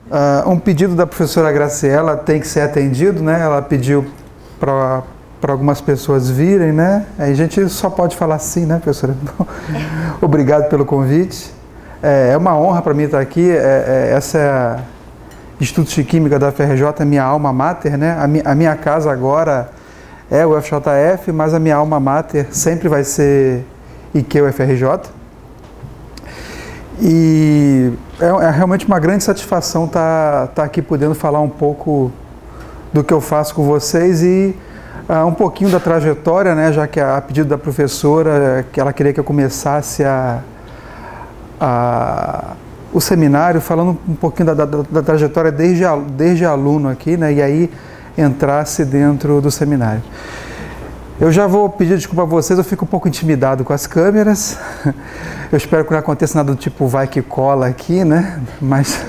Um pedido da professora Graciela tem que ser atendido, né? Ela pediu para algumas pessoas virem, né? Aí a gente só pode falar sim, né, professora? Obrigado pelo convite. É uma honra para mim estar aqui. Essa é Instituto de Química da UFRJ, minha alma mater, né? A minha casa agora é o UFJF, mas a minha alma mater sempre vai ser IQ-UFRJ. E é realmente uma grande satisfação estar aqui podendo falar um pouco do que eu faço com vocês e um pouquinho da trajetória, né, já que a pedido da professora, que ela queria que eu começasse o seminário falando um pouquinho da trajetória desde aluno aqui, né, e aí entrasse dentro do seminário. Eu já vou pedir desculpa a vocês, eu fico um pouco intimidado com as câmeras. Eu espero que não aconteça nada do tipo vai que cola aqui, né? Mas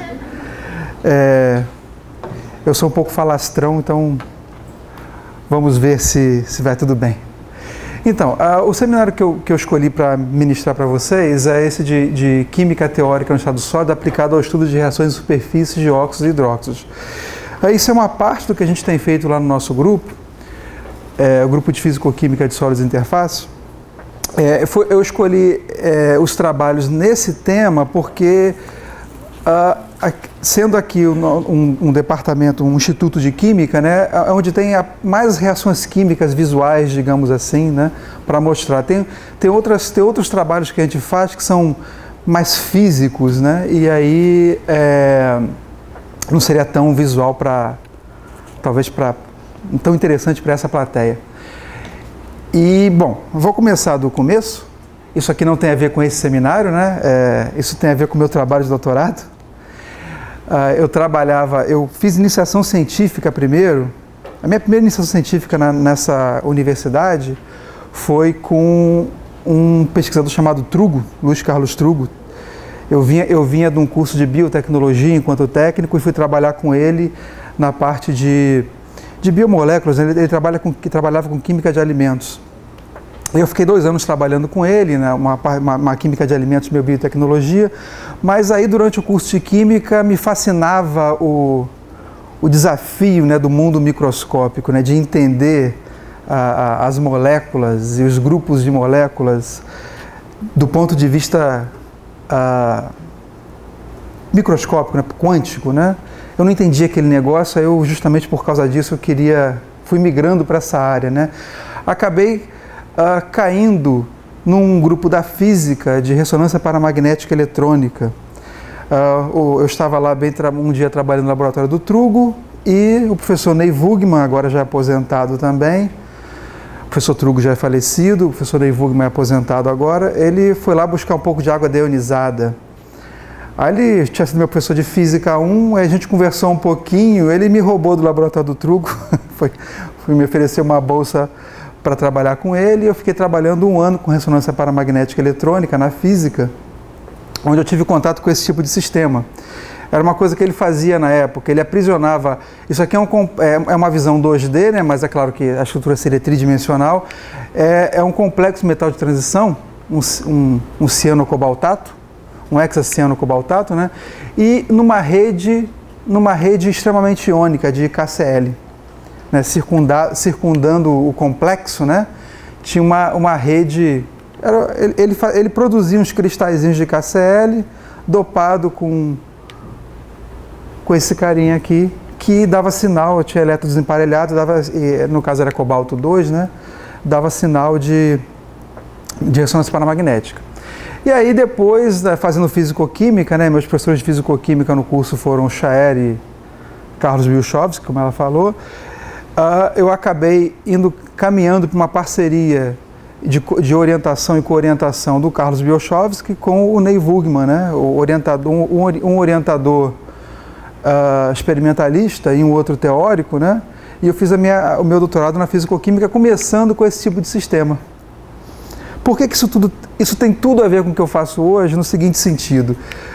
eu sou um pouco falastrão, então vamos ver se vai tudo bem. Então, o seminário que eu escolhi para ministrar para vocês é esse de Química Teórica no Estado Sólido aplicado ao estudo de reações de superfícies de óxidos e hidróxidos. Isso é uma parte do que a gente tem feito lá no nosso grupo. O grupo de Físico-Química de Sólidos e Interfaces. Eu escolhi os trabalhos nesse tema porque, sendo aqui um departamento, um instituto de química, né, onde tem mais reações químicas visuais, digamos assim, né, para mostrar. Tem outros trabalhos que a gente faz que são mais físicos, né, e aí não seria tão visual talvez tão interessante para essa plateia. E, bom, vou começar do começo. Isso aqui não tem a ver com esse seminário, né? Isso tem a ver com o meu trabalho de doutorado. Eu fiz iniciação científica primeiro. A minha primeira iniciação científica nessa universidade foi com um pesquisador chamado Trugo, Luiz Carlos Trugo. Eu vinha de um curso de biotecnologia enquanto técnico e fui trabalhar com ele na parte de biomoléculas. Ele trabalhava com química de alimentos. Eu fiquei 2 anos trabalhando com ele, né, uma química de alimentos, meio biotecnologia, mas aí durante o curso de química me fascinava o desafio, né, do mundo microscópico, né, de entender as moléculas e os grupos de moléculas do ponto de vista microscópico, né, quântico, né? Eu não entendia aquele negócio, eu justamente por causa disso fui migrando para essa área, né? Acabei caindo num grupo da física de ressonância paramagnética eletrônica. Eu estava lá um dia trabalhando no laboratório do Trugo e o professor Ney Wugman, agora já aposentado também, o professor Trugo já é falecido, o professor Ney Wugman é aposentado agora, ele foi lá buscar um pouco de água deionizada. Aí ele tinha sido meu professor de Física 1, aí a gente conversou um pouquinho, ele me roubou do laboratório do Trugo, foi me oferecer uma bolsa para trabalhar com ele, e eu fiquei trabalhando 1 ano com ressonância paramagnética eletrônica na física, onde eu tive contato com esse tipo de sistema. Era uma coisa que ele fazia na época, ele aprisionava, isso aqui é uma visão 2D, né, mas é claro que a estrutura seria tridimensional, é um complexo metal de transição, um ciano-cobaltato, um hexaciano-cobaltato, né? E numa rede extremamente iônica de KCl, né? Circundando o complexo, né? Tinha uma rede, ele produzia uns cristalzinhos de KCl dopado com esse carinha aqui, que dava sinal, tinha elétrons emparelhados, no caso era cobalto 2, né? Dava sinal de ressonância paramagnética. E aí depois, fazendo físico-química, né, meus professores de físico-química no curso foram o Chaer e Carlos Biuchovsky, como ela falou, eu acabei caminhando para uma parceria de orientação e co-orientação do Carlos Biuchovsky com o Ney Wugman, né, um orientador experimentalista e um outro teórico, né, e eu fiz o meu doutorado na físico-química começando com esse tipo de sistema. Por que isso tem tudo a ver com o que eu faço hoje no seguinte sentido?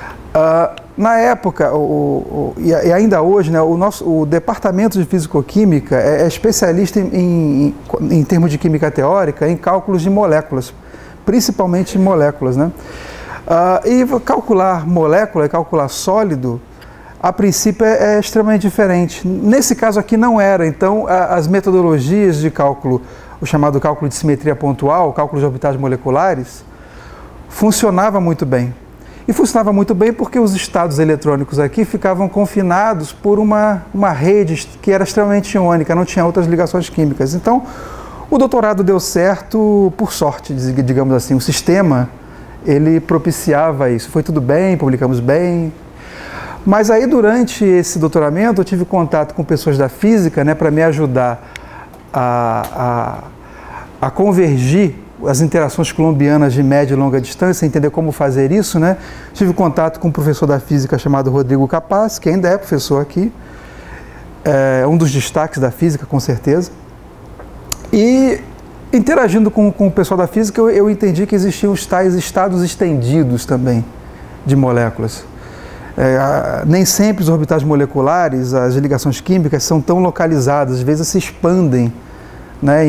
Na época, e ainda hoje, né, o departamento de físico-química é especialista em termos de química teórica em cálculos de moléculas, principalmente moléculas, né? E calcular molécula e calcular sólido, a princípio é extremamente diferente. Nesse caso aqui não era, então as metodologias de cálculo, o chamado cálculo de simetria pontual, cálculo de orbitais moleculares, funcionava muito bem. E funcionava muito bem porque os estados eletrônicos aqui ficavam confinados por uma rede que era extremamente iônica, não tinha outras ligações químicas. Então, o doutorado deu certo por sorte, digamos assim. O sistema, ele propiciava isso. Foi tudo bem, publicamos bem. Mas aí, durante esse doutoramento, eu tive contato com pessoas da física, né, para me ajudar a convergir as interações colombianas de média e longa distância, entender como fazer isso, né? Tive contato com um professor da física chamado Rodrigo Capaz, que ainda é professor aqui, é um dos destaques da física, com certeza. E interagindo com o pessoal da física, eu entendi que existiam os tais estados estendidos também de moléculas. Nem sempre os orbitais moleculares, as ligações químicas são tão localizadas, às vezes se expandem, né,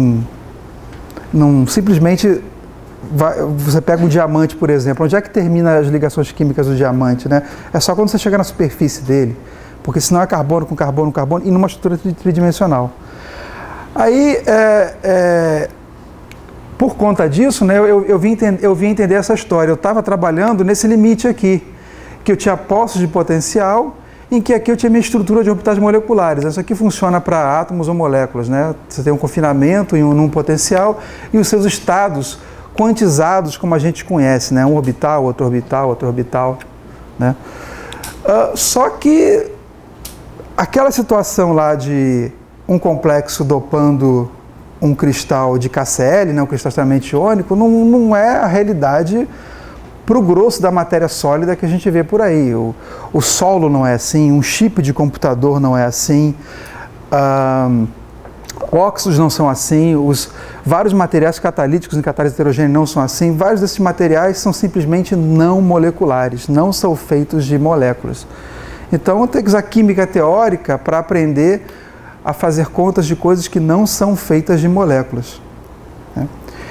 não simplesmente você pega um diamante, por exemplo, onde é que termina as ligações químicas do diamante, né? É só quando você chegar na superfície dele, porque senão é carbono com carbono com carbono e numa estrutura tridimensional. Aí, por conta disso, né, eu vim entender essa história. Eu estava trabalhando nesse limite aqui, que eu tinha postos de potencial, em que aqui eu tinha minha estrutura de orbitais moleculares. Isso aqui funciona para átomos ou moléculas, né? Você tem um confinamento num potencial e os seus estados quantizados como a gente conhece, né? Um orbital, outro orbital, outro orbital, né? Só que aquela situação lá de um complexo dopando um cristal de KCl, né? Um cristal extremamente iônico, não é a realidade para o grosso da matéria sólida que a gente vê por aí. O solo não é assim, um chip de computador não é assim, óxidos não são assim, vários materiais catalíticos em catálise heterogênea não são assim, vários desses materiais são simplesmente não moleculares, não são feitos de moléculas. Então, eu tenho que usar química teórica para aprender a fazer contas de coisas que não são feitas de moléculas, né?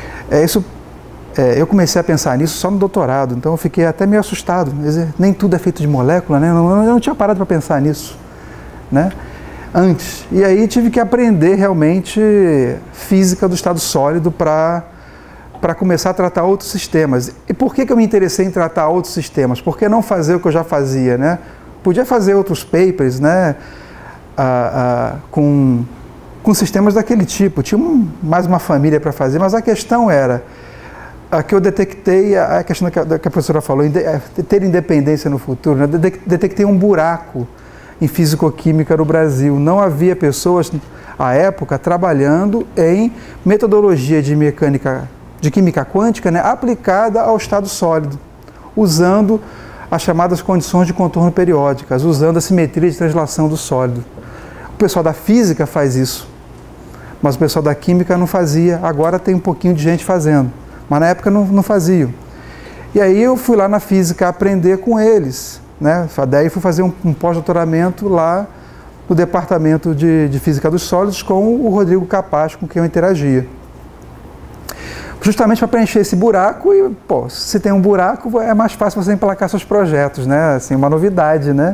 Eu comecei a pensar nisso só no doutorado, então eu fiquei até meio assustado. Quer dizer, nem tudo é feito de molécula, né? Eu não tinha parado para pensar nisso, né, antes. E aí tive que aprender realmente física do estado sólido para começar a tratar outros sistemas. E por que eu me interessei em tratar outros sistemas? Por que não fazer o que eu já fazia, né? Podia fazer outros papers, né, com sistemas daquele tipo. Tinha mais uma família para fazer, mas a questão era que eu detectei, a questão que a professora falou, ter independência no futuro, né? Detectei um buraco em fisicoquímica no Brasil. Não havia pessoas, à época, trabalhando em metodologia de química quântica, né, aplicada ao estado sólido, usando as chamadas condições de contorno periódicas, usando a simetria de translação do sólido. O pessoal da física faz isso, mas o pessoal da química não fazia. Agora tem um pouquinho de gente fazendo, mas na época não faziam. E aí eu fui lá na física aprender com eles, né? Daí fui fazer um pós-doutoramento lá no departamento de Física dos Sólidos com o Rodrigo Capaz, com quem eu interagia. Justamente para preencher esse buraco e, pô, se tem um buraco é mais fácil você emplacar seus projetos, né? Assim, uma novidade, né?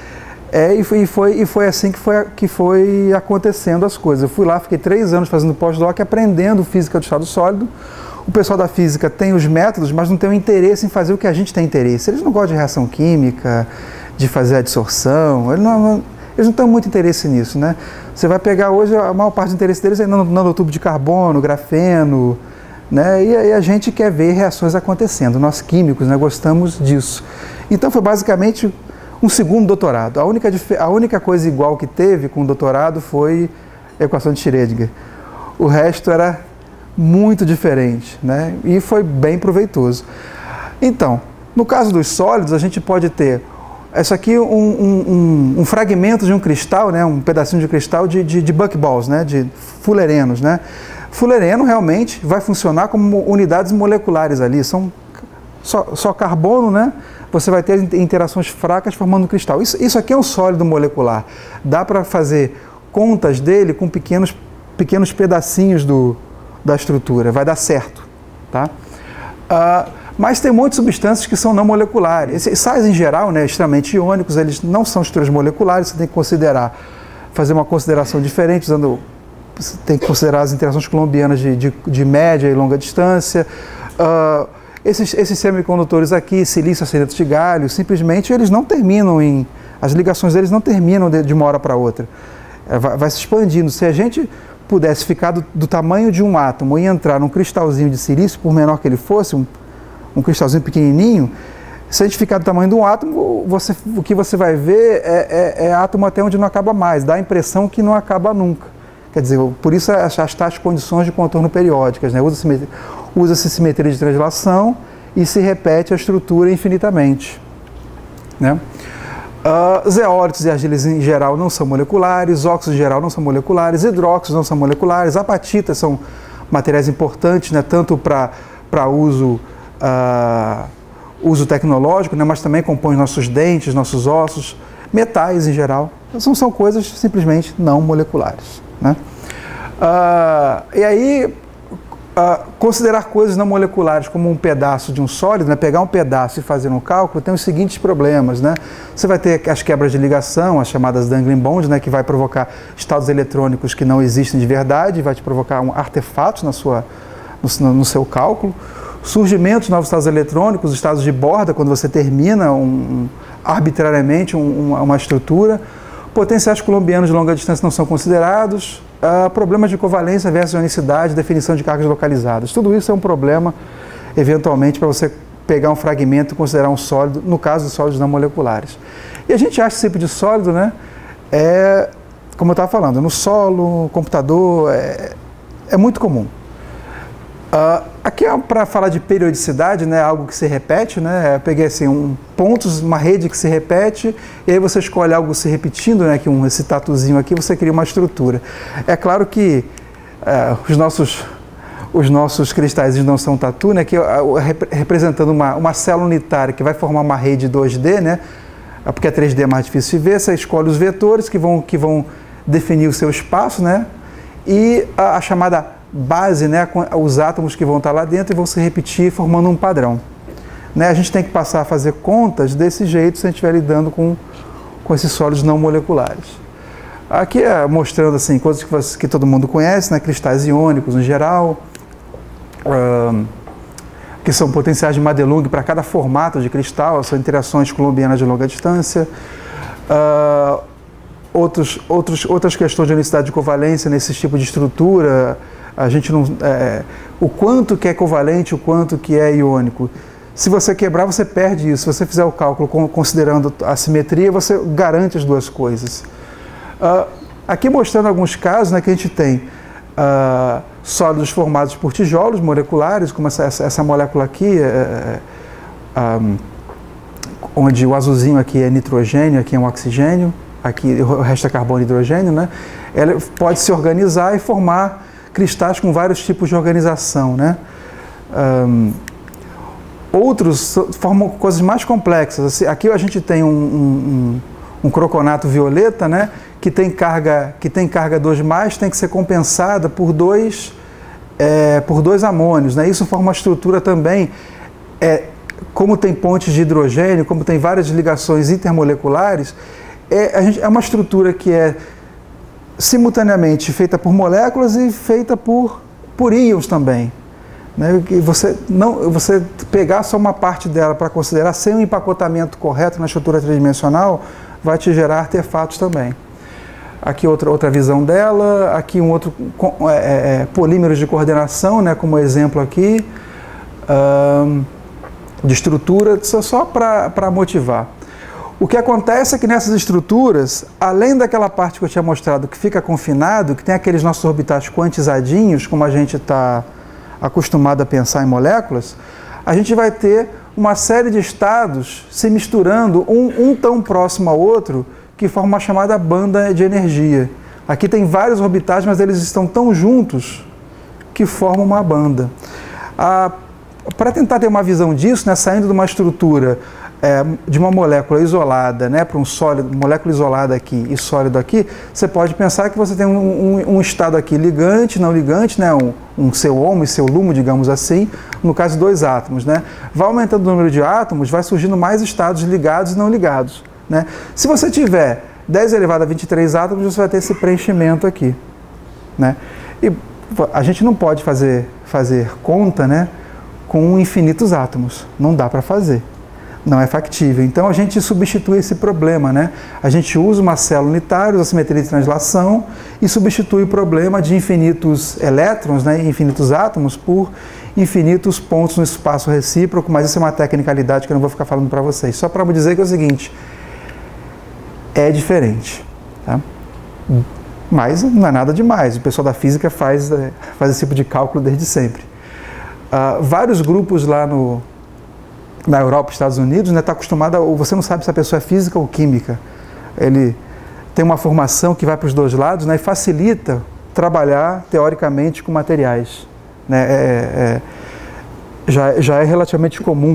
E foi assim que foi acontecendo as coisas. Eu fui lá, fiquei 3 anos fazendo pós-doc, aprendendo física do estado sólido. O pessoal da física tem os métodos, mas não tem o interesse em fazer o que a gente tem interesse. Eles não gostam de reação química, de fazer a dissorção, eles não têm muito interesse nisso, né? Você vai pegar hoje, a maior parte do interesse deles é nanotubo de carbono, grafeno, né? E a gente quer ver reações acontecendo. Nós químicos, né, gostamos disso. Então foi basicamente um segundo doutorado. A única coisa igual que teve com o doutorado foi a equação de Schrödinger. O resto era muito diferente, né? E foi bem proveitoso. Então, no caso dos sólidos, a gente pode ter isso aqui, um fragmento de um cristal, né? Um pedacinho de cristal de buckballs, né? De fullerenos, né? Fullereno realmente vai funcionar como unidades moleculares ali, são só carbono, né? Você vai ter interações fracas formando um cristal. Isso aqui é um sólido molecular. Dá para fazer contas dele com pequenos pedacinhos da estrutura. Vai dar certo, tá? Mas tem um monte de substâncias que são não moleculares. Esses sais, em geral, né, extremamente iônicos, eles não são estruturas moleculares, você tem que considerar, fazer uma consideração diferente, você tem que considerar as interações colombianas de média e longa distância. Esses semicondutores aqui, silício, arsênio de galho, simplesmente eles não terminam as ligações deles não terminam de uma hora para outra. Vai se expandindo. Se a gente pudesse ficar do tamanho de um átomo e entrar num cristalzinho de silício, por menor que ele fosse, um cristalzinho pequenininho, se a gente ficar do tamanho de um átomo, o que você vai ver é átomo até onde não acaba mais, dá a impressão que não acaba nunca. Quer dizer, por isso as tais condições de contorno periódicas, né? Usa-se simetria de translação e se repete a estrutura infinitamente, né? Zeólitos e argilas em geral não são moleculares, óxidos em geral não são moleculares, hidróxidos não são moleculares, apatitas são materiais importantes, né? Tanto para uso tecnológico, né? Mas também compõem nossos dentes, nossos ossos, metais em geral. São coisas simplesmente não moleculares, né? E aí, considerar coisas não moleculares como um pedaço de um sólido, né? Pegar um pedaço e fazer um cálculo, tem os seguintes problemas, né? Você vai ter as quebras de ligação, as chamadas dangling bonds, né? Que vai provocar estados eletrônicos que não existem de verdade, vai te provocar artefatos no seu cálculo. Surgimento de novos estados eletrônicos, estados de borda, quando você termina arbitrariamente uma estrutura. Potenciais colombianos de longa distância não são considerados. Problemas de covalência versus ionicidade, definição de cargas localizadas. Tudo isso é um problema, eventualmente, para você pegar um fragmento e considerar um sólido, no caso de sólidos não moleculares. E a gente acha esse tipo de sólido, né? Como eu estava falando, no solo, computador, é muito comum. Aqui é para falar de periodicidade, né, algo que se repete, né? Eu peguei assim pontos, uma rede que se repete, e aí você escolhe algo se repetindo, né, esse tatuzinho aqui, você cria uma estrutura. É claro que os nossos cristais não são tatu, né, que representando uma célula unitária que vai formar uma rede 2D, né, porque a 3D é mais difícil de ver, você escolhe os vetores que vão definir o seu espaço, né, e a chamada base, né, os átomos que vão estar lá dentro e vão se repetir formando um padrão, né? A gente tem que passar a fazer contas desse jeito se a gente estiver lidando com esses sólidos não moleculares. Aqui mostrando assim, coisas que todo mundo conhece, né? Cristais iônicos em geral, que são potenciais de Madelung para cada formato de cristal, são interações colombianas de longa distância. Outras questões de unicidade de covalência nesse tipo de estrutura. A gente não, o quanto que é covalente, o quanto que é iônico. Se você quebrar, você perde isso. Se você fizer o cálculo considerando a simetria, você garante as duas coisas. Aqui mostrando alguns casos, né, que a gente tem sólidos formados por tijolos moleculares, como essa molécula aqui, onde o azulzinho aqui é nitrogênio, aqui é um oxigênio, aqui o resto é carbono e hidrogênio, né? Ela pode se organizar e formar cristais com vários tipos de organização, né? Outros formam coisas mais complexas. Aqui a gente tem um croconato violeta, né? Que tem carga 2+, tem que ser compensada por dois amônios, né? Isso forma uma estrutura também, como tem pontes de hidrogênio, como tem várias ligações intermoleculares, é uma estrutura que é simultaneamente feita por moléculas e feita por íons também, né? E você pegar só uma parte dela para considerar sem um empacotamento correto na estrutura tridimensional vai te gerar artefatos também. Aqui outra visão dela, aqui um outro polímeros de coordenação, né, como exemplo aqui, de estrutura, só para motivar. O que acontece é que nessas estruturas, além daquela parte que eu tinha mostrado que fica confinado, que tem aqueles nossos orbitais quantizadinhos, como a gente está acostumado a pensar em moléculas, a gente vai ter uma série de estados se misturando, um tão próximo ao outro, que forma uma chamada banda de energia. Aqui tem vários orbitais, mas eles estão tão juntos que formam uma banda. Para tentar ter uma visão disso, né, saindo de uma estrutura de uma molécula isolada, né, para um sólido, molécula isolada aqui e sólido aqui, você pode pensar que você tem um estado aqui ligante, não ligante, né, um seu homo e seu lumo, digamos assim, no caso de 2 átomos. Né? Vai aumentando o número de átomos, vai surgindo mais estados ligados e não ligados. Né? Se você tiver 10 elevado a 23 átomos, você vai ter esse preenchimento aqui. Né? E a gente não pode fazer conta, né, com infinitos átomos, não dá para fazer. Não é factível. Então a gente substitui esse problema, né? A gente usa uma célula unitária, usa a simetria de translação e substitui o problema de infinitos elétrons, né, infinitos átomos, por infinitos pontos no espaço recíproco, mas isso é uma tecnicalidade que eu não vou ficar falando para vocês. Só para dizer que é o seguinte, é diferente. Tá? Mas não é nada demais. O pessoal da física faz esse tipo de cálculo desde sempre. Vários grupos lá na Europa, Estados Unidos, né, tá acostumado você não sabe se a pessoa é física ou química. Ele tem uma formação que vai para os 2 lados, né, e facilita trabalhar teoricamente com materiais. Né, já é relativamente comum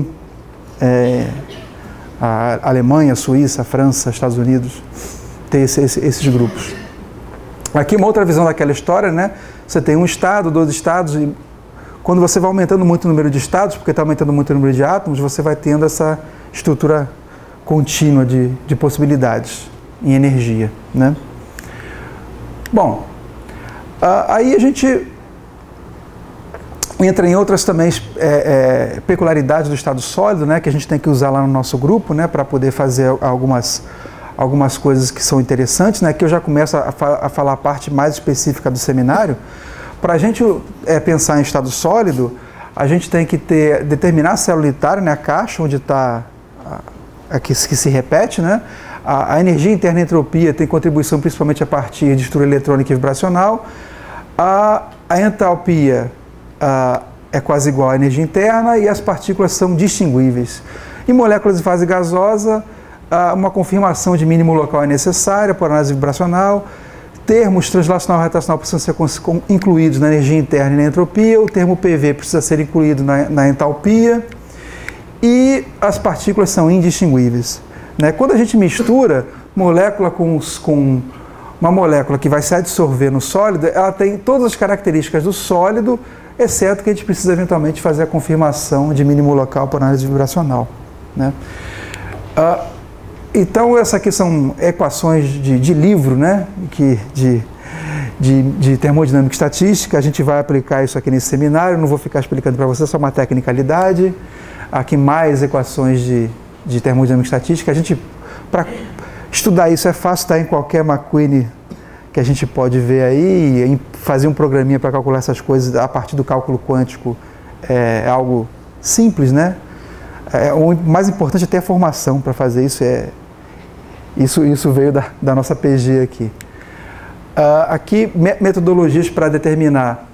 a Alemanha, a Suíça, a França, Estados Unidos ter esses grupos. Aqui uma outra visão daquela história, né, você tem um estado, 2 estados, e quando você vai aumentando muito o número de estados, porque está aumentando muito o número de átomos, você vai tendo essa estrutura contínua de possibilidades em energia. Né? Bom, aí a gente entra em outras também peculiaridades do estado sólido, né, que a gente tem que usar lá no nosso grupo, né, para poder fazer algumas coisas que são interessantes. Né, que eu já começo a falar a parte mais específica do seminário. Para a gente pensar em estado sólido, a gente tem que determinar a célula unitária, né, a caixa onde está, que se repete. Né? A energia interna e a entropia tem contribuição principalmente a partir de estrutura eletrônica e vibracional. A entalpia é quase igual à energia interna e as partículas são distinguíveis. Em moléculas de fase gasosa, uma confirmação de mínimo local é necessária por análise vibracional. Termos translacional e rotacional precisam ser incluídos na energia interna e na entropia, o termo PV precisa ser incluído na entalpia e as partículas são indistinguíveis. Né? Quando a gente mistura molécula com uma molécula que vai se adsorver no sólido, ela tem todas as características do sólido, exceto que a gente precisa eventualmente fazer a confirmação de mínimo local por análise vibracional. Né? Então, essas aqui são equações de livro, né, de termodinâmica e estatística. A gente vai aplicar isso aqui nesse seminário, não vou ficar explicando para vocês, só uma tecnicalidade. Aqui mais equações de termodinâmica e estatística. Para estudar isso é fácil, está em qualquer McQueen que a gente pode ver aí, e fazer um programinha para calcular essas coisas a partir do cálculo quântico é algo simples, né? O mais importante é ter a formação para fazer isso. Isso veio da nossa PG aqui. Aqui, metodologias para determinar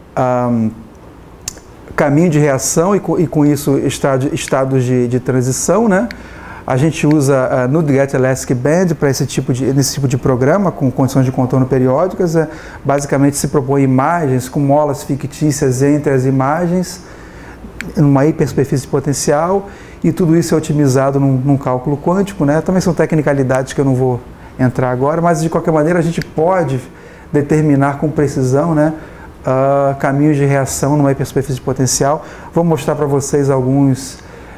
caminho de reação e com isso estados de transição. Né? A gente usa Newton-Get Elastic Band para nesse tipo de programa, com condições de contorno periódicas. Basicamente se propõe imagens com molas fictícias entre as imagens, numa hipersuperfície potencial, e tudo isso é otimizado num cálculo quântico. Né? Também são tecnicalidades que eu não vou entrar agora, mas de qualquer maneira a gente pode determinar com precisão, né, caminhos de reação numa hipersuperfície potencial. Vou mostrar para vocês alguns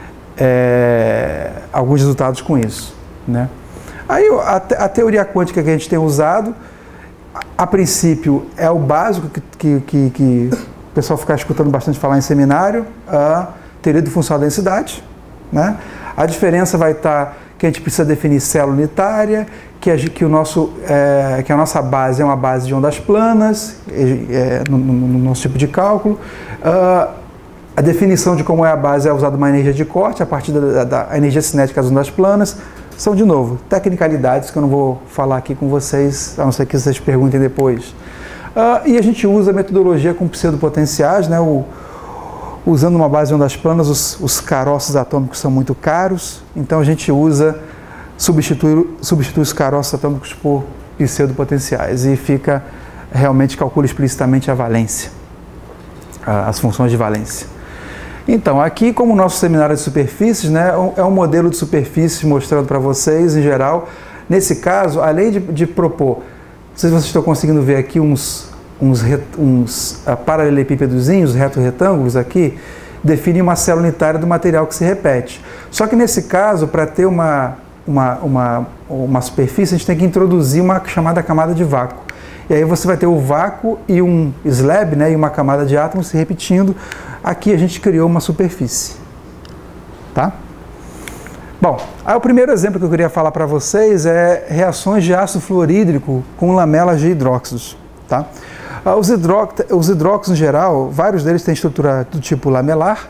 resultados com isso. Né? Aí a teoria quântica que a gente tem usado, a princípio, é o básico que o pessoal fica escutando bastante falar em seminário, a teoria de função da densidade. Né? A diferença vai estar que a gente precisa definir célula unitária, que a nossa base é uma base de ondas planas, no nosso tipo de cálculo. A definição de como é a base é usada uma energia de corte a partir da energia cinética das ondas planas. São, de novo, tecnicalidades que eu não vou falar aqui com vocês, a não ser que vocês perguntem depois. E a gente usa a metodologia com pseudopotenciais, né? Usando uma base de ondas planas, os caroços atômicos são muito caros, então a gente substitui os caroços atômicos por pseudopotenciais e realmente calcula explicitamente a valência, as funções de valência. Então, aqui, como o nosso seminário de superfícies, né, é um modelo de superfícies mostrando para vocês, em geral. Nesse caso, além de propor, não sei se vocês estão conseguindo ver aqui uns paralelepípedozinhos, reto-retângulos aqui, definem uma célula unitária do material que se repete. Só que nesse caso, para ter uma superfície, a gente tem que introduzir uma chamada camada de vácuo. E aí você vai ter o vácuo e um slab, né, e uma camada de átomos se repetindo. Aqui a gente criou uma superfície. Tá? Bom, aí o primeiro exemplo que eu queria falar para vocês é reações de ácido fluorídrico com lamelas de hidróxidos. Tá? Os hidróxidos, em geral, vários deles têm estrutura do tipo lamelar.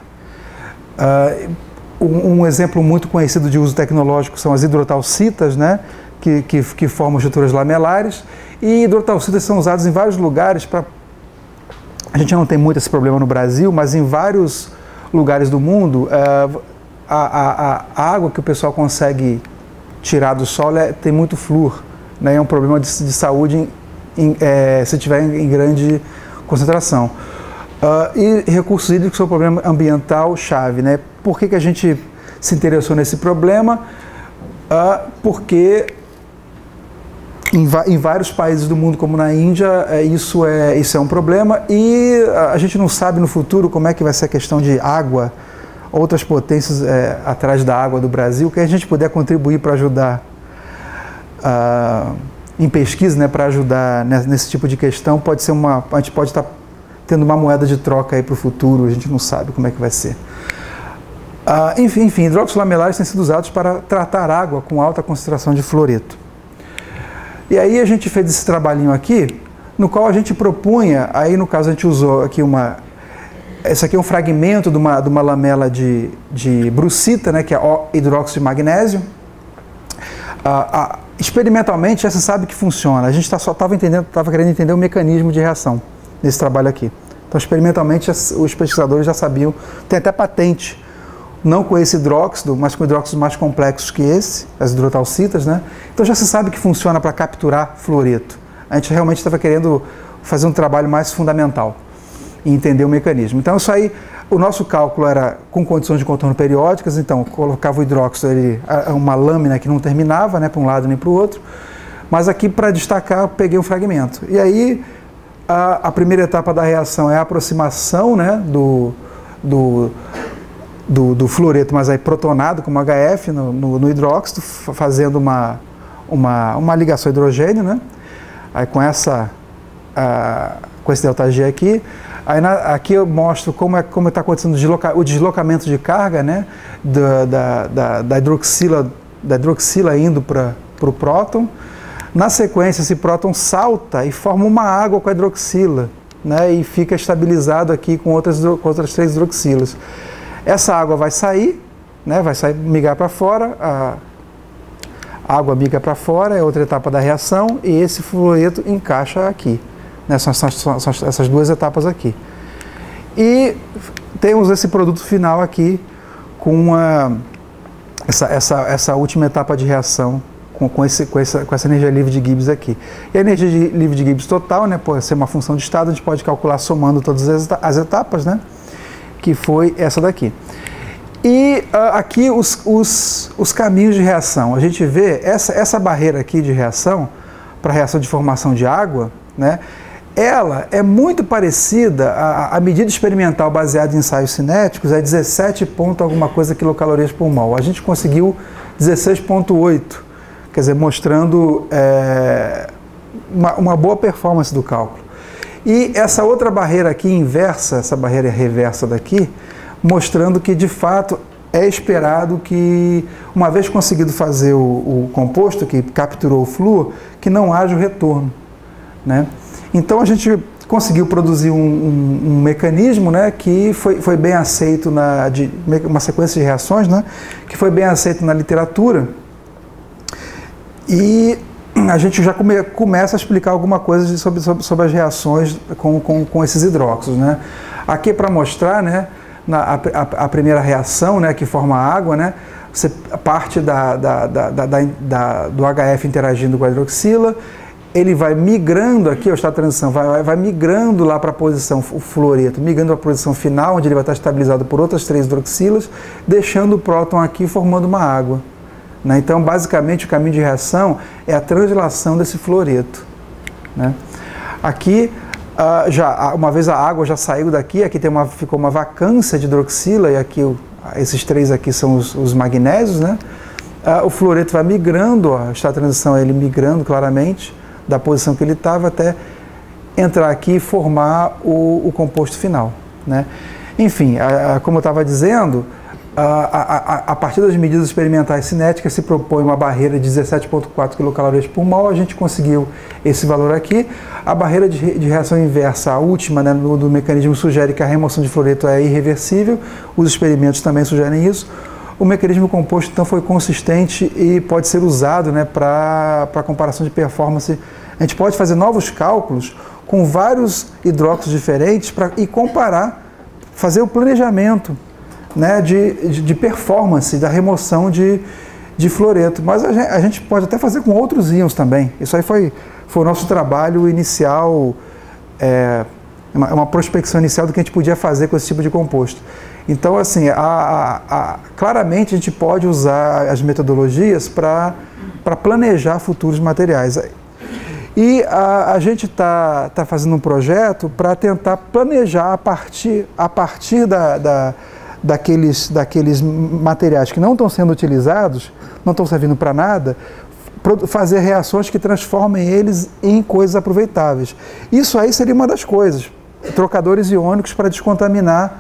Um exemplo muito conhecido de uso tecnológico são as hidrotalcitas, né, que formam estruturas lamelares. E hidrotalcitas são usados em vários lugares para... A gente não tem muito esse problema no Brasil, mas em vários lugares do mundo, a água que o pessoal consegue tirar do solo tem muito flúor, né? É um problema de saúde se tiver em grande concentração. E recursos hídricos são um problema ambiental chave, né? Por que a gente se interessou nesse problema? Porque em vários países do mundo, como na Índia, isso é um problema, e a gente não sabe no futuro como é que vai ser a questão de água, outras potências atrás da água do Brasil, que a gente puder contribuir para ajudar em pesquisa, né, para ajudar nesse tipo de questão, a gente pode estar tendo uma moeda de troca aí para o futuro, a gente não sabe como é que vai ser. Enfim, hidróxidos lamelares têm sido usados para tratar água com alta concentração de fluoreto. E aí a gente fez esse trabalhinho aqui, no qual a gente propunha, aí no caso a gente usou aqui esse aqui é um fragmento de uma lamela de brucita, né, que é o hidróxido de magnésio. Experimentalmente já se sabe que funciona, a gente só estava querendo entender o mecanismo de reação nesse trabalho aqui. Então experimentalmente os pesquisadores já sabiam, tem até patente, não com esse hidróxido, mas com hidróxidos mais complexos que esse, as hidrotalcitas, né? Então já se sabe que funciona para capturar fluoreto. A gente realmente estava querendo fazer um trabalho mais fundamental e entender o mecanismo. Então isso aí, o nosso cálculo era com condições de contorno periódicas, então colocava o hidróxido, uma lâmina que não terminava, né, para um lado nem para o outro, mas aqui para destacar eu peguei um fragmento. E aí a primeira etapa da reação é a aproximação, né, do fluoreto, mas aí protonado como HF no hidróxido, fazendo uma ligação hidrogênio, né? Aí com esse ΔG aqui, aí aqui eu mostro como está acontecendo o deslocamento de carga, né? Da hidroxila indo para o próton. Na sequência, esse próton salta e forma uma água com a hidroxila, né? E fica estabilizado aqui com outras 3 hidroxilas. Essa água vai sair, né, migrar para fora, a água migra para fora, é outra etapa da reação, e esse fluoreto encaixa aqui, né, são essas 2 etapas aqui. E temos esse produto final aqui, com essa última etapa de reação, com essa energia livre de Gibbs aqui. E a energia livre de Gibbs total, né, por ser uma função de estado, a gente pode calcular somando todas as etapas, né, que foi essa daqui. E aqui os caminhos de reação. A gente vê essa barreira aqui de reação, para reação de formação de água, né, ela é muito parecida, a medida experimental baseada em ensaios cinéticos é 17 ponto alguma coisa quilocalorias por mol. A gente conseguiu 16,8, quer dizer, mostrando uma boa performance do cálculo. E essa outra barreira aqui inversa, essa barreira reversa daqui, mostrando que de fato é esperado que, uma vez conseguido fazer o composto que capturou o flúor, que não haja o retorno, né? Então a gente conseguiu produzir um mecanismo, né, que foi bem aceito, uma sequência de reações, né, que foi bem aceito na literatura, e a gente já começa a explicar alguma coisa sobre as reações com esses hidróxidos, né. Aqui é para mostrar, né, a primeira reação, né, que forma a água, né, você parte do HF interagindo com a hidroxila, ele vai migrando aqui, está a transição, vai migrando lá para a posição, o fluoreto, migrando para a posição final, onde ele vai estar estabilizado por outras 3 hidroxilas, deixando o próton aqui formando uma água. Né? Então, basicamente, o caminho de reação é a translação desse fluoreto. Né? Aqui, uma vez a água já saiu daqui, aqui ficou uma vacância de hidroxila, e aqui esses 3 aqui são os magnésios, né? O fluoreto vai migrando, está a transição ele migrando claramente, da posição que ele estava até entrar aqui e formar o composto final. Né? Enfim, como eu estava dizendo, a partir das medidas experimentais cinéticas se propõe uma barreira de 17,4 kcal por mol, a gente conseguiu esse valor aqui. A barreira de reação inversa, a última, né, do mecanismo, sugere que a remoção de fluoreto é irreversível, os experimentos também sugerem isso. O mecanismo composto, então, foi consistente e pode ser usado, né, para comparação de performance. A gente pode fazer novos cálculos com vários hidróxidos diferentes e comparar, fazer o planejamento, né, de performance da remoção de fluoreto. Mas a gente pode até fazer com outros íons também. Isso aí foi o nosso trabalho inicial, uma prospecção inicial do que a gente podia fazer com esse tipo de composto. Então, assim, claramente a gente pode usar as metodologias para planejar futuros materiais. E a gente está fazendo um projeto para tentar planejar a partir daqueles materiais que não estão sendo utilizados, não estão servindo para nada, fazer reações que transformem eles em coisas aproveitáveis. Isso aí seria uma das coisas, trocadores iônicos para descontaminar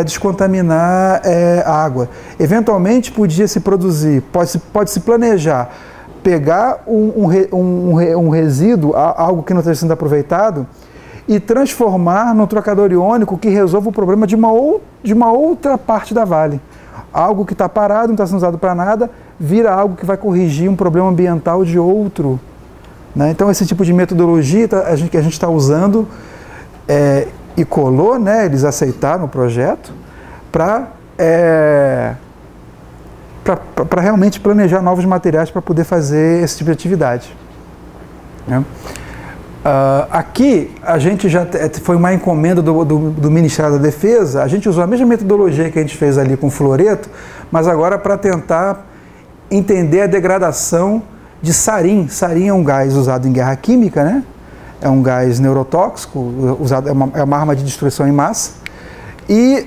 a água. Eventualmente podia-se produzir, pode-se planejar, pegar um resíduo, algo que não esteja sendo aproveitado, e transformar num trocador iônico que resolva o problema de uma outra parte da Vale. Algo que está parado, não está sendo usado para nada, vira algo que vai corrigir um problema ambiental de outro. Né? Então, esse tipo de metodologia que a gente está usando e colou, né? Eles aceitaram o projeto para realmente planejar novos materiais para poder fazer esse tipo de atividade. Né? Aqui a gente já foi uma encomenda do Ministério da Defesa. A gente usou a mesma metodologia que a gente fez ali com fluoreto, mas agora para tentar entender a degradação de sarim. Sarim é um gás usado em guerra química, né? É um gás neurotóxico, usado, é uma arma de destruição em massa. E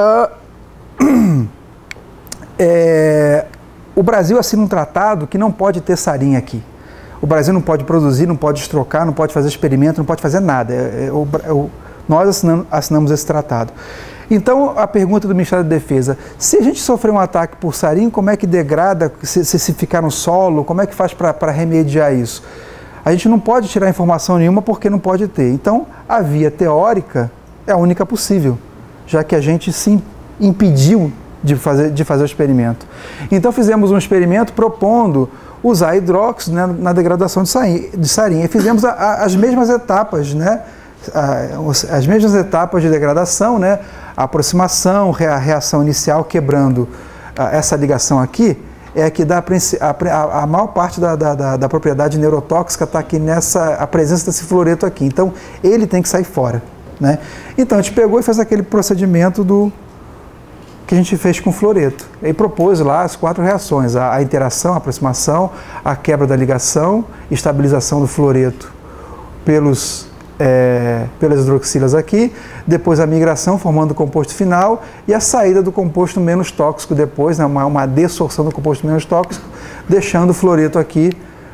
o Brasil assina um tratado que não pode ter sarim aqui. O Brasil não pode produzir, não pode estrocar, não pode fazer experimento, não pode fazer nada. Nós assinamos esse tratado. Então, a pergunta do Ministério da Defesa: se a gente sofrer um ataque por sarim, como é que degrada, se ficar no solo, como é que faz para remediar isso? A gente não pode tirar informação nenhuma porque não pode ter. Então, a via teórica é a única possível, já que a gente se impediu de fazer o experimento. Então, fizemos um experimento propondo usar hidróxido, né, na degradação de sarim. E fizemos as mesmas etapas, né, as mesmas etapas de degradação, né, a aproximação, a reação inicial quebrando essa ligação aqui, é que dá a maior parte da propriedade neurotóxica está aqui a presença desse fluoreto aqui. Então, ele tem que sair fora. Né? Então, a gente pegou e fez aquele procedimento que a gente fez com fluoreto. E propôs lá as 4 reações: a interação, a aproximação, a quebra da ligação, estabilização do fluoreto pelas hidroxilas aqui, depois a migração formando o composto final e a saída do composto menos tóxico depois, né, uma dessorção do composto menos tóxico, deixando o fluoreto aqui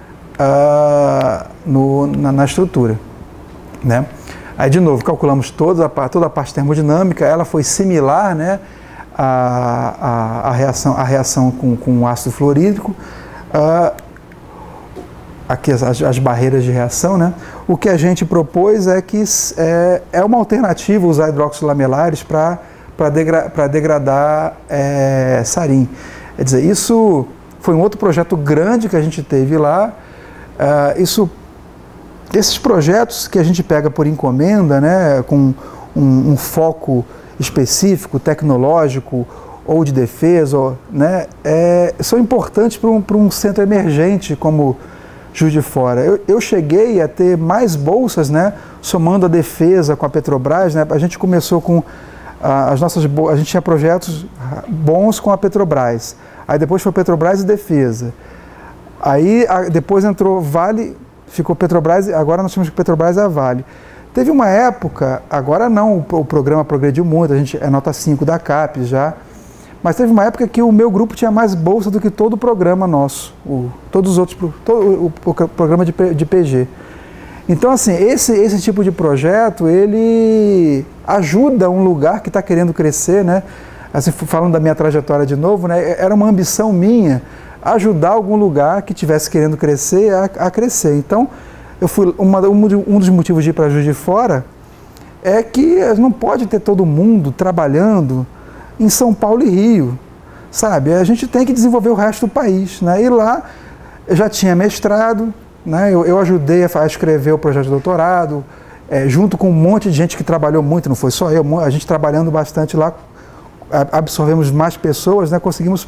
na estrutura. Né? Aí, de novo, calculamos toda a parte termodinâmica, ela foi similar, né, a reação com ácido fluorídrico, aqui as barreiras de reação, né? O que a gente propôs é que é uma alternativa usar hidróxidos lamelares para degradar sarim. Quer dizer, isso foi um outro projeto grande que a gente teve lá. Esses projetos que a gente pega por encomenda, né, com um foco específico, tecnológico ou de defesa, né, são importantes para um centro emergente como Juiz de Fora. Eu cheguei a ter mais bolsas, né, somando a defesa com a Petrobras, né, a gente começou com as nossas a gente tinha projetos bons com a Petrobras, aí depois foi Petrobras e Defesa, aí depois entrou Vale, ficou Petrobras, agora nós temos que Petrobras e a Vale. Teve uma época, agora não, o programa progrediu muito, a gente é nota 5 da CAPES já, mas teve uma época que o meu grupo tinha mais bolsa do que todo o programa nosso, todos os outros, todo o programa de PG. Então, assim, esse tipo de projeto, ele ajuda um lugar que está querendo crescer, né? Assim, falando da minha trajetória de novo, né? Era uma ambição minha ajudar algum lugar que estivesse querendo crescer a crescer. Então, eu fui um dos motivos de ir para Juiz de Fora é que não pode ter todo mundo trabalhando em São Paulo e Rio, sabe? A gente tem que desenvolver o resto do país, né? E lá eu já tinha mestrado, né? Eu ajudei a escrever o projeto de doutorado, junto com um monte de gente que trabalhou muito, não foi só eu, a gente trabalhando bastante lá, absorvemos mais pessoas, né? Conseguimos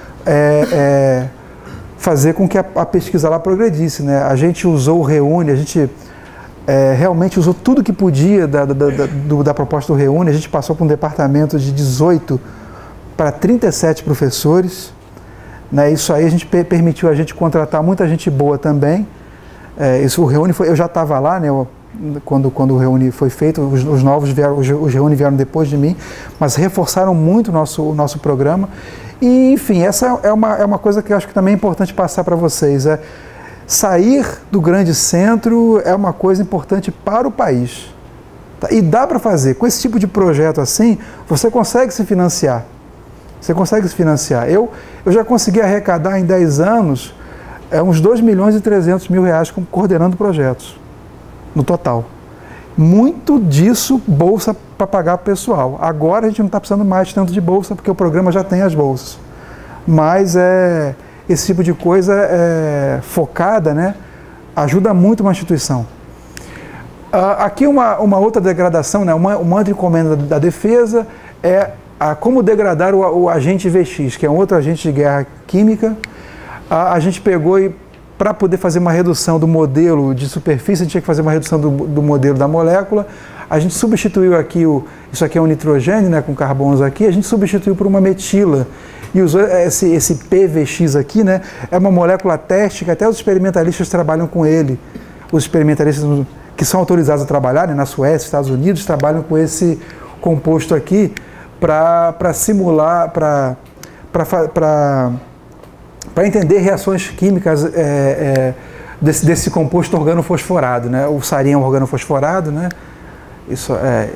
fazer com que a pesquisa lá progredisse, né? A gente usou o Reúne, a gente realmente usou tudo que podia da proposta do Reúne. A gente passou por um departamento de 18 para 37 professores, né? Isso aí a gente permitiu a gente contratar muita gente boa também. O Reúne eu já estava lá, né? Quando o Reúne foi feito, os novos vieram, os Reúne vieram depois de mim, mas reforçaram muito o nosso programa. E, enfim, essa é uma coisa que eu acho que também é importante passar para vocês. Sair do grande centro é uma coisa importante para o país. Tá? E dá para fazer. Com esse tipo de projeto assim, você consegue se financiar. Você consegue se financiar. Eu já consegui arrecadar em 10 anos uns 2.300.000 reais coordenando projetos, no total. Muito disso, bolsa para pagar para o pessoal. Agora a gente não está precisando mais tanto de bolsa, porque o programa já tem as bolsas. Mas esse tipo de coisa focada, né, ajuda muito uma instituição. Aqui uma outra degradação, né, uma outra encomenda da defesa é como degradar o agente VX, que é um outro agente de guerra química. A gente pegou e, para poder fazer uma redução do modelo de superfície, a gente tinha que fazer uma redução do modelo da molécula. A gente substituiu aqui, isso aqui é um nitrogênio, né, com carbonos aqui, a gente substituiu por uma metila. E usou esse PVX aqui, né, é uma molécula teste que até os experimentalistas trabalham com ele. Os experimentalistas que são autorizados a trabalhar, né, na Suécia, Estados Unidos, trabalham com esse composto aqui para simular, para entender reações químicas desse composto organofosforado, né? O sarin é um organofosforado, né? Isso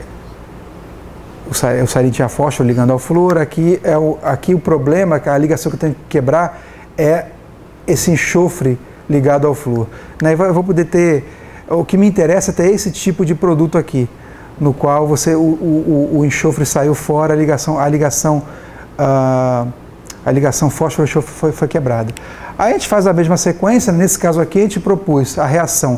o sarin tinha fósforo ligando ao flúor. Aqui o problema, a ligação que eu tenho que quebrar é esse enxofre ligado ao flúor, né? Eu vou poder ter, o que me interessa é ter esse tipo de produto aqui, no qual o enxofre saiu fora, a ligação fósforo-enxofre foi quebrada. Aí a gente faz a mesma sequência, nesse caso aqui a gente propôs a reação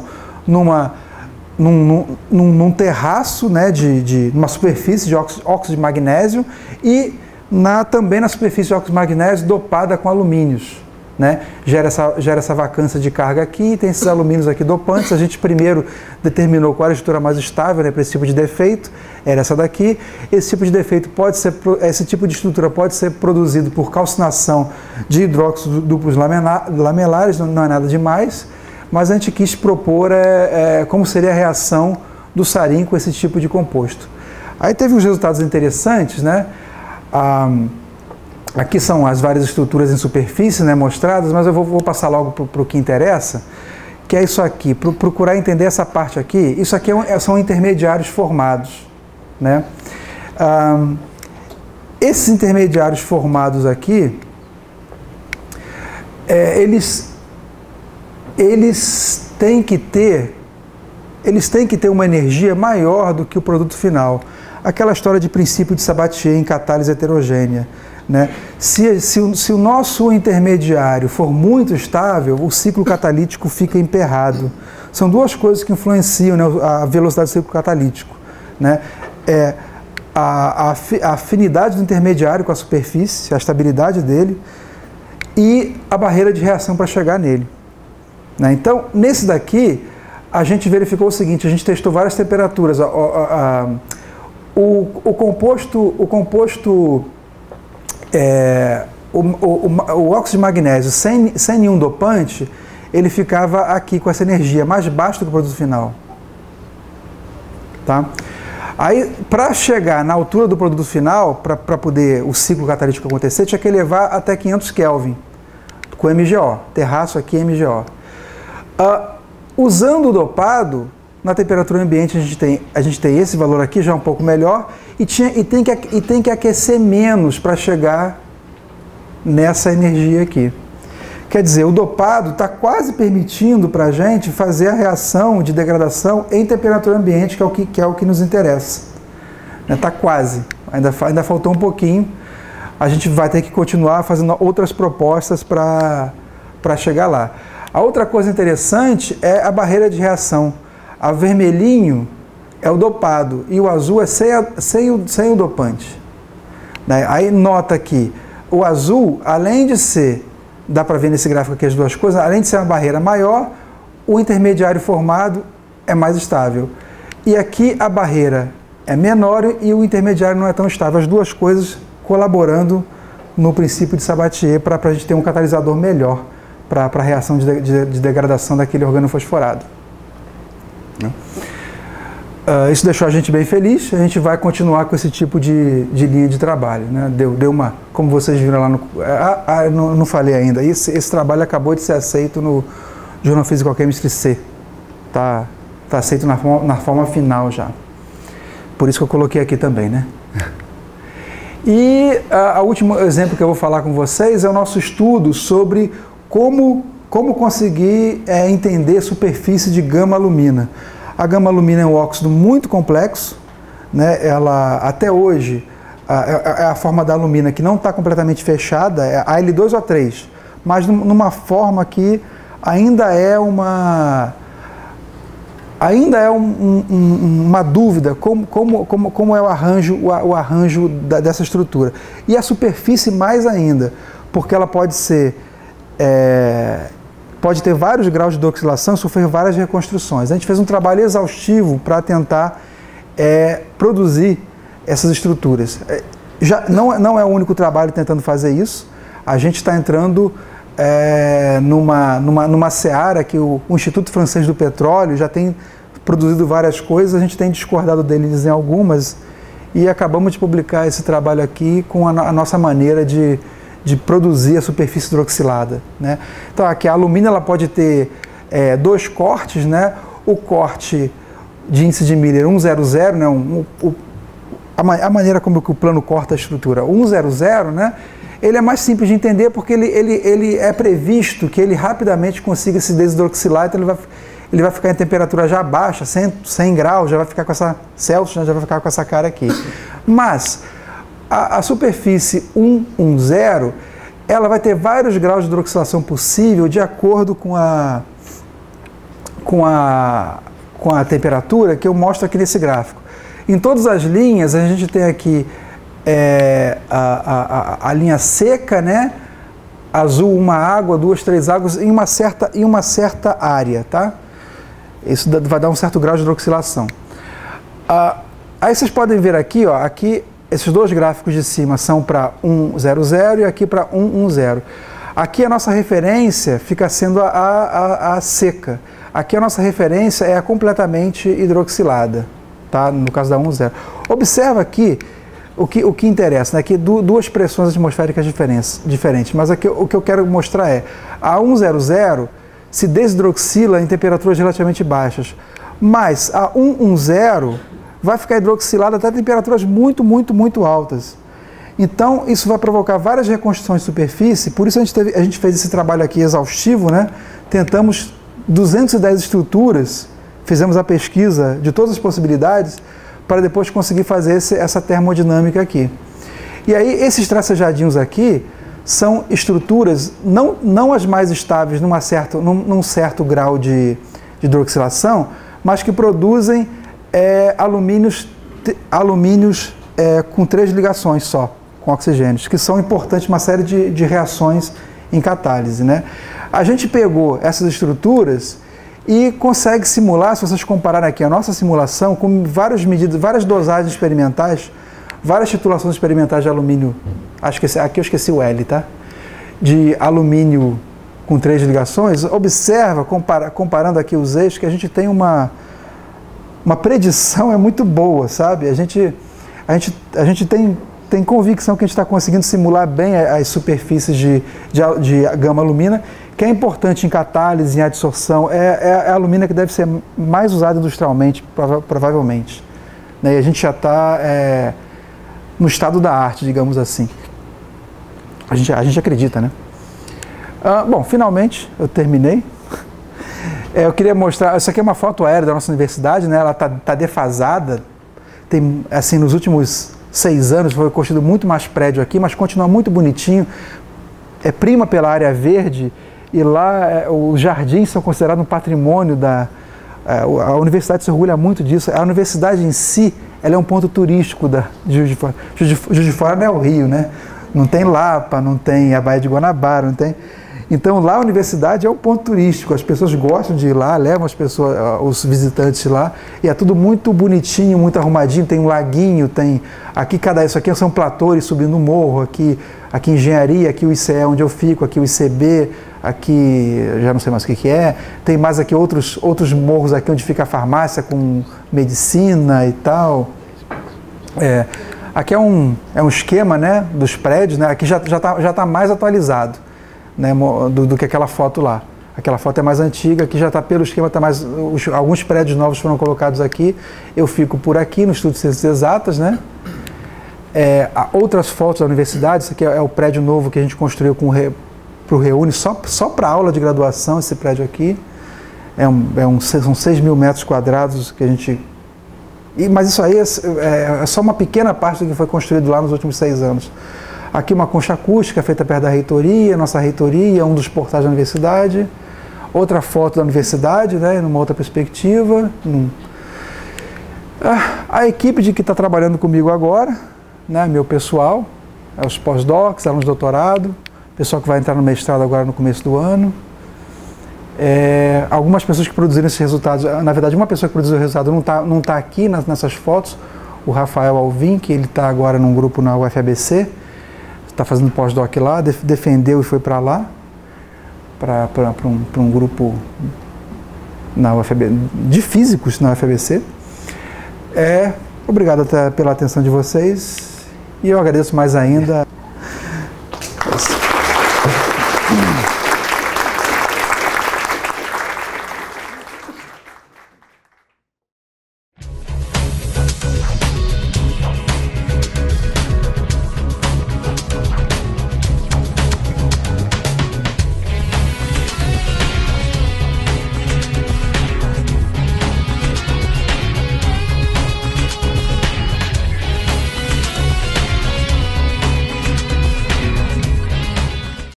num terraço, né, numa superfície de óxido de magnésio e também na superfície de óxido de magnésio dopada com alumínios, né? Gera essa vacância de carga aqui, tem esses alumínios aqui dopantes. A gente primeiro determinou qual era a estrutura mais estável, né, para esse tipo de defeito, era essa daqui. Esse tipo de estrutura pode ser produzido por calcinação de hidróxido duplos lamelares, não é nada demais, mas a gente quis propor como seria a reação do sarin com esse tipo de composto. Aí teve uns resultados interessantes, né? Aqui são as várias estruturas em superfície, né, mostradas, mas eu vou passar logo para o que interessa, que é isso aqui. Procurar entender essa parte aqui. Isso aqui são intermediários formados, né? Esses intermediários formados aqui, eles têm que ter uma energia maior do que o produto final. Aquela história de princípio de Sabatier em catálise heterogênea, né? Se o nosso intermediário for muito estável, o ciclo catalítico fica emperrado. São duas coisas que influenciam, né, a velocidade do ciclo catalítico, né? A afinidade do intermediário com a superfície, a estabilidade dele e a barreira de reação para chegar nele. né? Então, nesse daqui, a gente verificou o seguinte, a gente testou várias temperaturas. O óxido de magnésio sem nenhum dopante, ele ficava aqui com essa energia, mais baixo do que o produto final. Tá? Aí, para chegar na altura do produto final, para poder o ciclo catalítico acontecer, tinha que elevar até 500 Kelvin, com MgO, terraço aqui MgO. Usando o dopado, na temperatura ambiente a gente tem esse valor aqui, já um pouco melhor, e tem que aquecer menos para chegar nessa energia aqui. Quer dizer, o dopado está quase permitindo para a gente fazer a reação de degradação em temperatura ambiente, que é o que nos interessa. Está quase, ainda faltou um pouquinho. A gente vai ter que continuar fazendo outras propostas para chegar lá. A outra coisa interessante é a barreira de reação. A vermelhinho é o dopado e o azul é sem o dopante. Aí nota que o azul, além de ser, dá para ver nesse gráfico aqui as duas coisas, além de ser uma barreira maior, o intermediário formado é mais estável. E aqui a barreira é menor e o intermediário não é tão estável. As duas coisas colaborando no princípio de Sabatier para a gente ter um catalisador melhor para a reação de degradação daquele organofosforado. Isso deixou a gente bem feliz, a gente vai continuar com esse tipo de linha de trabalho, né? Deu uma, como vocês viram lá não falei ainda, esse trabalho acabou de ser aceito no Journal of Physical Chemistry C, tá aceito na forma final já, por isso que eu coloquei aqui também, né? E o último exemplo que eu vou falar com vocês é o nosso estudo sobre como conseguir entender a superfície de gama-alumina. A gama-alumina é um óxido muito complexo, né? Ela, até hoje, é a forma da alumina que não está completamente fechada, é a Al2O3, mas numa forma que ainda é uma dúvida como é o arranjo dessa estrutura. E a superfície mais ainda, porque ela pode ter vários graus de deoxilação e sofrer várias reconstruções. A gente fez um trabalho exaustivo para tentar produzir essas estruturas. Não é o único trabalho tentando fazer isso. A gente está entrando numa seara que o Instituto Francês do Petróleo já tem produzido várias coisas, a gente tem discordado deles em algumas e acabamos de publicar esse trabalho aqui com a nossa maneira de produzir a superfície hidroxilada, né? Então aqui a alumina ela pode ter dois cortes, né? O corte de índice de Miller 100, né? A maneira como que o plano corta a estrutura 100, né? Ele é mais simples de entender porque ele é previsto que ele rapidamente consiga se desidroxilar, então ele vai ficar em temperatura já baixa, 100 graus, já vai ficar com essa Celsius, né? Já vai ficar com essa cara aqui. Mas a superfície 110, ela vai ter vários graus de hidroxilação possível de acordo com a temperatura que eu mostro aqui nesse gráfico. Em todas as linhas, a gente tem aqui a linha seca, né? Azul, uma água, 2, 3 águas em uma certa área, tá? Isso vai dar um certo grau de hidroxilação. Aí vocês podem ver aqui, ó, aqui esses dois gráficos de cima são para 100 e aqui para 110. Aqui a nossa referência fica sendo a seca. Aqui a nossa referência é a completamente hidroxilada, tá? No caso da 110. Observa aqui o que interessa, né? Aqui duas pressões atmosféricas diferentes, mas aqui o que eu quero mostrar é a 100 se desidroxila em temperaturas relativamente baixas, mas a 110 vai ficar hidroxilada até temperaturas muito, muito, muito altas. Então, isso vai provocar várias reconstruções de superfície, por isso a gente fez esse trabalho aqui exaustivo, né? Tentamos 210 estruturas, fizemos a pesquisa de todas as possibilidades, para depois conseguir fazer essa termodinâmica aqui. E aí, esses tracejadinhos aqui são estruturas, não as mais estáveis num certo grau de hidroxilação, mas que produzem alumínios com 3 ligações só, com oxigênios, que são importantes uma série de reações em catálise, né? A gente pegou essas estruturas e consegue simular, se vocês compararem aqui a nossa simulação, com várias medidas, várias dosagens experimentais, várias titulações experimentais de alumínio, acho que aqui eu esqueci o L, tá? De alumínio com 3 ligações, observa, comparando aqui os eixos, que a gente tem uma predição muito boa, sabe? A gente tem convicção que a gente está conseguindo simular bem as superfícies de gama alumina, que é importante em catálise, em adsorção, é a alumina que deve ser mais usada industrialmente, provavelmente. Né? E a gente já está no estado da arte, digamos assim. A gente acredita, né? Bom, finalmente eu terminei. Eu queria mostrar, essa aqui é uma foto aérea da nossa universidade, né? Ela tá defasada. Tem, assim, nos últimos 6 anos foi construído muito mais prédio aqui, mas continua muito bonitinho. É prima pela área verde e lá os jardins são considerados um patrimônio a universidade se orgulha muito disso. A universidade em si, ela é um ponto turístico de Juiz de Fora. Juiz de Fora não é o Rio, né? Não tem Lapa, não tem a Baía de Guanabara, não tem... Então lá a universidade é um ponto turístico, as pessoas gostam de ir lá, levam os visitantes lá, e é tudo muito bonitinho, muito arrumadinho, tem um laguinho, tem... Isso aqui são platores subindo o morro, aqui engenharia, aqui o ICE onde eu fico, aqui o ICB, aqui já não sei mais o que é, tem mais aqui outros morros aqui onde fica a farmácia com medicina e tal. Aqui é um esquema, né, dos prédios, né? Aqui já tá mais atualizado, né, do que aquela foto lá. Aquela foto é mais antiga, aqui já está pelo esquema, alguns prédios novos foram colocados aqui. Eu fico por aqui no Instituto de Ciências Exatas, né? Outras fotos da universidade, isso aqui é o prédio novo que a gente construiu para o Reúne, só para aula de graduação, esse prédio aqui. São 6 mil metros quadrados que a gente... Mas isso aí é só uma pequena parte do que foi construído lá nos últimos 6 anos. Aqui uma concha acústica feita perto da reitoria, nossa reitoria, um dos portais da universidade. Outra foto da universidade, né, numa outra perspectiva. A equipe que está trabalhando comigo agora, né, meu pessoal, os pós-docs, alunos de doutorado, pessoal que vai entrar no mestrado agora no começo do ano. Algumas pessoas que produziram esses resultados, na verdade uma pessoa que produziu o resultado não tá aqui nessas fotos, o Rafael Alvim, que ele está agora num grupo na UFABC, está fazendo pós-doc lá, defendeu e foi para lá, para um grupo na UFABC, de físicos na UFABC. Obrigado pela atenção de vocês e eu agradeço mais ainda.